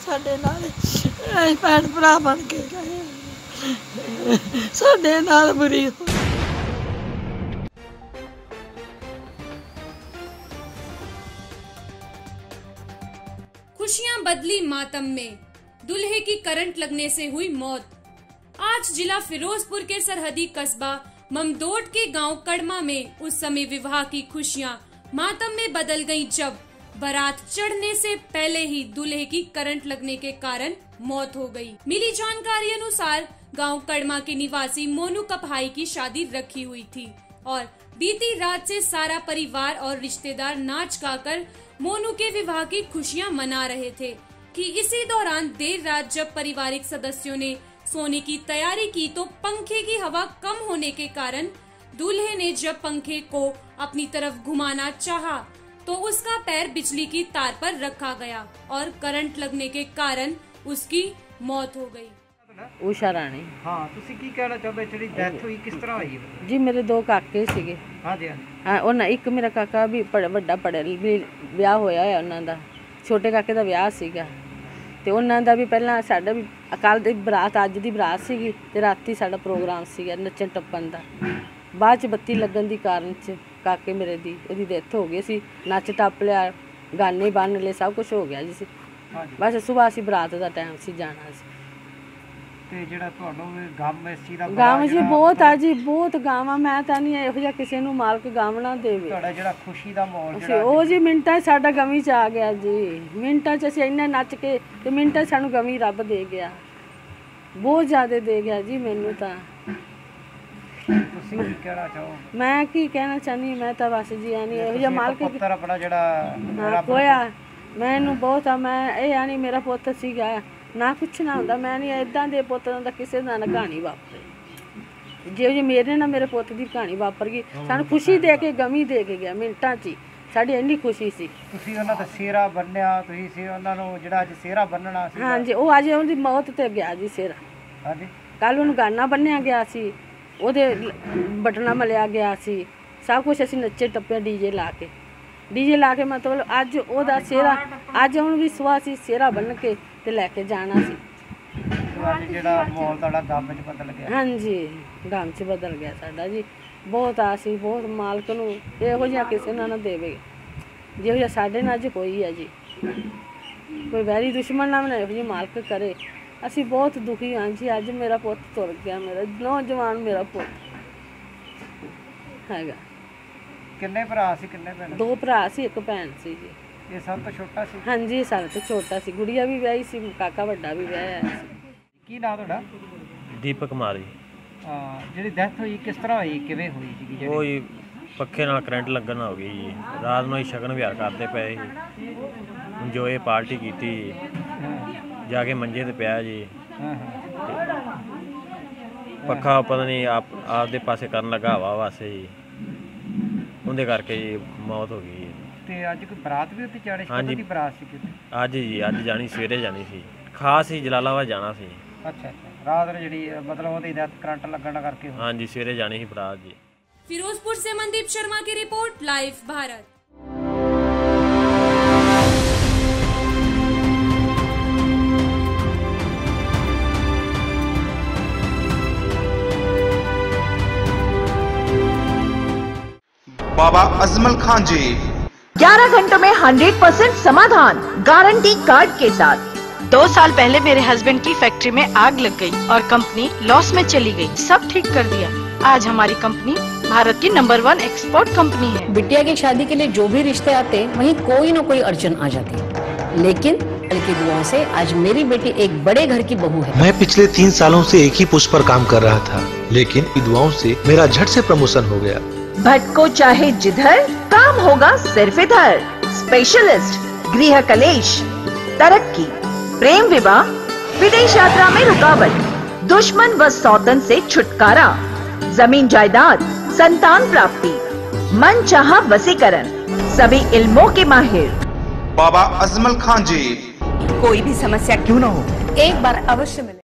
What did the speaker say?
साडे नाल भैन भरा बन के गए साडे नाल बुरी खुशियां बदली मातम में, दूल्हे की करंट लगने से हुई मौत। आज जिला फिरोजपुर के सरहदी कस्बा ममदोट के गांव कड़मा में उस समय विवाह की खुशियां मातम में बदल गईं जब बारात चढ़ने से पहले ही दूल्हे की करंट लगने के कारण मौत हो गई। मिली जानकारी अनुसार गांव कड़मा के निवासी मोनू कपहाई की शादी रखी हुई थी और बीती रात से सारा परिवार और रिश्तेदार नाच गाकर मोनू के विवाह की खुशियां मना रहे थे कि इसी दौरान देर रात जब पारिवारिक सदस्यों ने सोने की तैयारी की तो पंखे की हवा कम होने के कारण दूल्हे ने जब पंखे को अपनी तरफ घुमाना चाहा तो उसका पैर बिजली की तार पर रखा गया और करंट लगने के कारण उसकी मौत हो गई। उषा राणी। हाँ, ਤੁਸੀਂ ਕੀ ਕਹਿਣਾ ਚਾਹੁੰਦੇ ਜਿਹੜੀ ਡੈਥ ਹੋਈ ਕਿਸ ਤਰ੍ਹਾਂ ਹੋਈ? जी मेरे दो काके ਸੀਗੇ। ਹਾਂਜੀ ਹਾਂ ਉਹਨਾਂ ਇੱਕ ਮੇਰਾ ਕਾਕਾ ਵੀ ਵੱਡਾ ਪੜਿਆ ਵੀ ਵਿਆਹ ਹੋਇਆ ਹੈ ਉਹਨਾਂ ਦਾ, ਛੋਟੇ ਕਾਕੇ ਦਾ ਵਿਆਹ ਸੀਗਾ ਤੇ ਉਹਨਾਂ ਦਾ ਵੀ ਪਹਿਲਾਂ ਸਾਡਾ ਵੀ ਕੱਲ ਦੀ ਬਰਾਤ ਅੱਜ ਦੀ ਬਰਾਤ ਸੀਗੀ ਤੇ ਰਾਤੀ ਸਾਡਾ ਪ੍ਰੋਗਰਾਮ ਸੀਗਾ ਨੱਚਣ ਟੱਪਣ ਦਾ। ਬਾਅਦ ਚ ਬੱਤੀ ਲੱਗਣ ਦੀ ਕਾਰਨ ਚ ਕਾਕੇ ਮੇਰੇ ਦੀ ਉਹਦੀ ਡੈਥ ਹੋ ਗਈ ਸੀ। ਨੱਚ ਟੱਪ ਲਿਆ, ਗਾਨੇ ਬੰਨ ਲਏ, ਸਭ ਕੁਝ ਹੋ ਗਿਆ ਜੀ ਸੀ। ਬਸ ਸਵੇਰ ਅਸੀਂ ਬਰਾਤ ਦਾ ਟਾਈਮ ਸੀ ਜਾਣਾ ਸੀ। ਤੇ ਜਿਹੜਾ ਤੁਹਾਨੂੰ ਗਮ ਇਸ ਚੀਜ਼ ਦਾ ਗਮ ਜੀ ਬਹੁਤ ਆ ਜੀ, ਬਹੁਤ ਗਮ ਆ। ਮੈਂ ਤਾਂ ਨਹੀਂ ਇਹੋ ਜਿਹਾ ਕਿਸੇ ਨੂੰ ਮਾਲਕ ਗਮ ਨਾ ਦੇਵੇ। ਤੁਹਾਡਾ ਜਿਹੜਾ ਖੁਸ਼ੀ ਦਾ ਮਾਹੌਲ ਜਿਹੜਾ ਉਹ ਜੀ ਮਿੰਟਾਂ 'ਚ ਸਾਡਾ ਗਮੀ 'ਚ ਆ ਗਿਆ ਜੀ। ਮਿੰਟਾਂ 'ਚ ਅਸੀਂ ਇੰਨਾ ਨੱਚ ਕੇ ਤੇ ਮਿੰਟਾਂ 'ਚ ਸਾਨੂੰ ਗਮੀ ਰੱਬ ਦੇ ਗਿਆ, ਬਹੁਤ ਜ਼ਿਆਦਾ ਦੇ ਗਿਆ ਜੀ ਮੈਨੂੰ ਤਾਂ। ਤੁਸੀਂ ਕੀ ਕਹਿਣਾ ਚਾਹੋ? ਮੈਂ ਕੀ ਕਹਿਣਾ ਚਾਹਨੀ, ਮੈਂ ਤਾਂ ਬਸ ਜੀ ਆਨੀ ਇਹੋ ਜਿਹਾ ਮਾਲਕ ਪੁੱਤਰ ਆਪਣਾ ਜਿਹੜਾ ਰੱਬ ਹੋਇਆ ਮੈਨੂੰ ਬਹੁਤ ਆ। ਮੈਂ ਇਹ ਆਨੀ ਮੇਰਾ ਪੁੱਤ ਸੀਗਾ ਨਾ ਕੁਛ ਨਾ ਹੁੰਦਾ। ਮੈਂ ਨਹੀਂ ਏਦਾਂ ਦੇ ਪੁੱਤ ਦਾ ਕਿਸੇ ਦਾ ਨਾ ਕਹਾਣੀ ਵਾਪਰੇ ਜਿਹੋ ਜਿਹੀ ਮੇਰੇ ਨਾਲ ਮੇਰੇ ਪੁੱਤ ਦੀ ਕਹਾਣੀ ਵਾਪਰ ਗਈ। ਸਾਨੂੰ ਖੁਸ਼ੀ ਦੇ ਕੇ ਗਮੀ ਦੇ ਕੇ ਗਿਆ ਮਿੰਟਾਂ 'ਚ। ਸਾਡੀ ਇੰਨੀ ਖੁਸ਼ੀ ਸੀ। ਤੁਸੀਂ ਉਹਨਾਂ ਦਾ ਸਿਹਰਾ ਬੰਨਿਆ, ਤੁਸੀਂ ਸੀ ਉਹਨਾਂ ਨੂੰ ਜਿਹੜਾ ਅੱਜ ਸਿਹਰਾ ਬੰਨਣਾ ਸੀ। ਹਾਂਜੀ, ਉਹ ਅੱਜ ਉਹਦੀ ਮੌਤ ਤੇ ਗਿਆ ਜੀ ਸਿਹਰਾ। ਹਾਂਜੀ, ਕੱਲ ਉਹਨੂੰ ਗਾਨਾ ਬੰਨਿਆ ਗਿਆ ਸੀ, ਉਹਦੇ ਬਟਨਾ ਮਲਿਆ ਗਿਆ ਸੀ, ਸਭ ਕੁਝ ਅਸੀਂ ਨੱਚੇ ਟੱਪੇ ਡੀਜੇ ਲਾ ਕੇ ਮਤਲਬ ਅੱਜ ਉਹਦਾ ਸਿਹਰਾ ਅੱਜ ਉਹਨੂੰ ਵੀ ਸੁਆਹ ਸੀ ਸਿਹਰਾ ਬੰਨ ਕੇ ਤੇ ਲੈ ਕੇ ਜਾਣਾ ਸੀ। ਜਿਹੜਾ ਮਾਹੌਲ ਤੁਹਾਡਾ ਗਮ 'ਚ ਬਦਲ ਗਿਆ। ਹਾਂਜੀ, ਗਮ 'ਚ ਬਦਲ ਗਿਆ ਸਾਡਾ ਜੀ। ਬਹੁਤ ਆਸੀ, ਬਹੁਤ ਮਾਲਕ ਨੂੰ ਇਹੋ ਜਿਹਾ ਕਿਸੇ ਨਾਲ ਨਾ ਦੇਵੇ ਜਿਹੋ ਜਿਹਾ ਸਾਡੇ ਨਾਲ ਅੱਜ ਹੋਈ ਹੈ ਜੀ। ਕੋਈ ਵੈਰੀ ਦੁਸ਼ਮਣ ਨਾ ਇਹੋ ਜਿਹੀ ਮਾਲਕ ਕਰੇ। ਅਸੀਂ ਬਹੁਤ ਦੁਖੀ ਹਾਂ ਜੀ। ਅੱਜ ਮੇਰਾ ਪੁੱਤ ਤੁਰ ਗਿਆ, ਮੇਰਾ ਨੌਜਵਾਨ ਮੇਰਾ ਪੁੱਤ ਹੈਗਾ। ਕਿੰਨੇ ਭਰਾ ਸੀ, ਕਿੰਨੇ ਭੈਣ? ਦੋ ਭਰਾ ਸੀ, ਇੱਕ ਭੈਣ ਸੀ ਜੀ। ਇਹ ਸਭ ਤੋਂ ਛੋਟਾ ਸੀ? ਹਾਂਜੀ, ਸਭ ਤੋਂ ਛੋਟਾ ਸੀ। ਗੁੜੀਆ ਵੀ ਵਿਆਹੀ ਸੀ, ਕਾਕਾ ਵੱਡਾ ਵੀ ਵਿਆਹਿਆ ਸੀ। ਕੀ ਨਾਮ ਤੁਹਾਡਾ? ਦੀਪਕ ਕੁਮਾਰੀ। ਜਿਹੜੀ ਡੈਥ ਹੋਈ ਕਿਸ ਤਰ੍ਹਾਂ ਹੋਈ, ਕਿਵੇਂ ਹੋਈ ਸੀ? ਉਹ ਜੀ ਪੱਖੇ ਨਾਲ ਕਰੰਟ ਲੱਗਣ ਨਾਲ ਹੋ ਗਈ ਜੀ। ਰਾਤ ਨੂੰ ਹੀ ਸ਼ਗਨ ਵਿਹਾਰ ਕਰਦੇ ਪਏ ਸੀ, ਇੰਜੋਏ ਪਾਰਟੀ ਕੀਤੀ ਜੀ। ਜਾ ਕੇ ਮੰਜੇ ਤੇ ਪਿਆ ਜੀ। ਪੱਖਾ ਪਤਾ ਨਹੀਂ ਆਪਦੇ ਪਾਸੇ ਕਰਨ ਲੱਗਾ ਹਵਾ ਵਾਸਤੇ ਜੀ, ਉਹਦੇ ਕਰਕੇ ਜੀ ਮੌਤ ਹੋ ਗਈ। ਤੇ ਅੱਜ ਕੋਈ ਬਰਾਤ ਵੀ ਉੱਥੇ ਜਾਣੀ ਸੀ? ਕਦੋਂ ਦੀ ਬਰਾਤ ਸੀ? ਅੱਜ ਜੀ ਅੱਜ ਜਾਣੀ, ਸਵੇਰੇ ਜਾਣੀ ਸੀ। ਖਾਸ ਹੀ ਜਲਾਲਾਬਾਦ ਜਾਣਾ ਸੀ। ਅੱਛਾ, ਰਾਤ ਨੂੰ ਜਿਹੜੀ ਮਤਲਬ ਉਹਦੀ ਡੈਥ ਕਰੰਟ ਲੱਗਣ ਕਰਕੇ? ਹਾਂਜੀ, ਸਵੇਰੇ ਜਾਣੀ ਸੀ ਬਰਾਤ ਜੀ। फिरोजपुर से मनदीप शर्मा की रिपोर्ट, लाइव भारत। बाबा अजमल खान जी 11 घंटों में 100% समाधान गारंटी कार्ड के साथ। 2 साल पहले मेरे हस्बैंड की फैक्ट्री में आग लग गई और कंपनी लॉस में चली गई। सब ठीक कर दिया। आज हमारी कंपनी भारत की नंबर 1 एक्सपोर्ट कंपनी है। बिटिया की शादी के लिए जो भी रिश्ते आते वहीं कोई न कोई अड़चन आ जाती है, लेकिन कल की दुआओं से आज मेरी बेटी एक बड़े घर की बहू है। मैं पिछले 3 सालों से एक ही पोस्ट पर काम कर रहा था, लेकिन दुआओं से मेरा झट से प्रमोशन हो गया। भटको चाहे जिधर, काम होगा सिर्फ इधर। स्पेशलिस्ट गृह कलेश, तरक्की, प्रेम विवाह, विदेश यात्रा में रुकावट, दुश्मन व सौतन से छुटकारा, जमीन जायदाद, संतान प्राप्ति, मन चाहा वसीकरण, सभी इल्मों के माहिर बाबा अजमल खान जी। कोई भी समस्या क्यों न हो, एक बार अवश्य मिले।